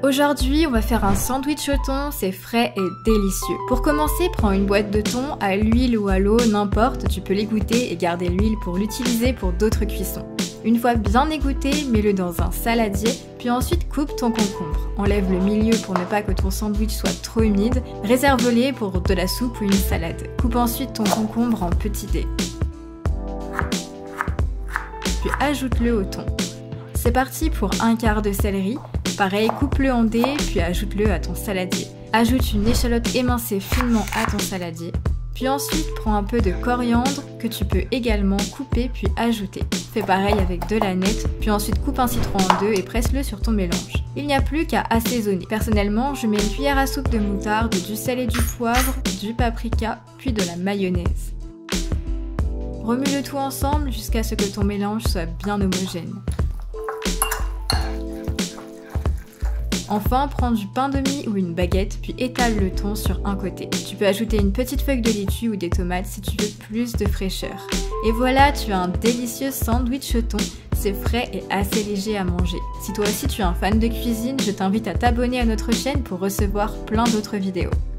Aujourd'hui, on va faire un sandwich au thon, c'est frais et délicieux. Pour commencer, prends une boîte de thon à l'huile ou à l'eau, n'importe, tu peux l'égoutter et garder l'huile pour l'utiliser pour d'autres cuissons. Une fois bien égoutté, mets-le dans un saladier, puis ensuite coupe ton concombre. Enlève le milieu pour ne pas que ton sandwich soit trop humide, réserve-les pour de la soupe ou une salade. Coupe ensuite ton concombre en petits dés. Puis ajoute-le au thon. C'est parti pour un quart de céleri. Pareil, coupe-le en dés, puis ajoute-le à ton saladier. Ajoute une échalote émincée finement à ton saladier. Puis ensuite, prends un peu de coriandre que tu peux également couper puis ajouter. Fais pareil avec de l'aneth, puis ensuite coupe un citron en deux et presse-le sur ton mélange. Il n'y a plus qu'à assaisonner. Personnellement, je mets une cuillère à soupe de moutarde, du sel et du poivre, du paprika, puis de la mayonnaise. Remue le tout ensemble jusqu'à ce que ton mélange soit bien homogène. Enfin, prends du pain de mie ou une baguette, puis étale le thon sur un côté. Tu peux ajouter une petite feuille de laitue ou des tomates si tu veux plus de fraîcheur. Et voilà, tu as un délicieux sandwich au thon. C'est frais et assez léger à manger. Si toi aussi tu es un fan de cuisine, je t'invite à t'abonner à notre chaîne pour recevoir plein d'autres vidéos.